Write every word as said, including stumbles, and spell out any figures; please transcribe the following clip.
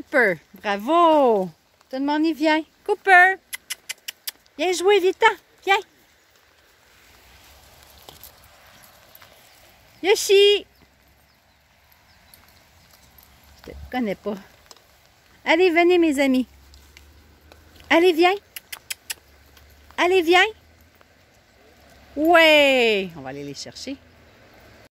Cooper. Bravo. Tout le monde y vient. Cooper. Viens jouer, vite-t'en. Viens. Yoshi. Je te connais pas. Allez, venez, mes amis. Allez, viens. Allez, viens. Ouais. On va aller les chercher.